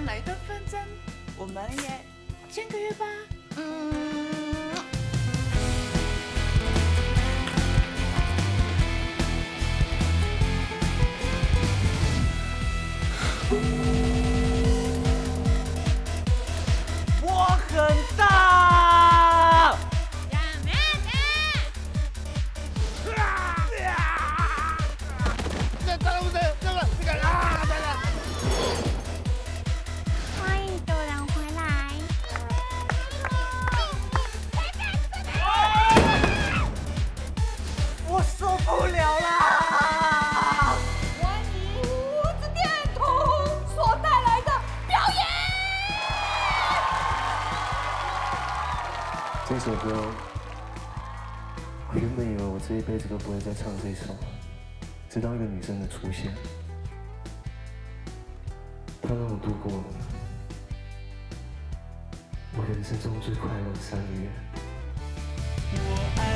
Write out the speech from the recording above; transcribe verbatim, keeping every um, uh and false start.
哪一段纷争，我们也签个约吧。嗯。我很大。 这当然不是这个这个啊！等等。 欢迎主人回来。 我受不了啦！ 欢迎胡子电筒所带来的表演。 这首歌，我原本以为我这一辈子都不会再唱这首，直到一个女生的出现，她让我度过了我人生中最快乐的三个月。 我爱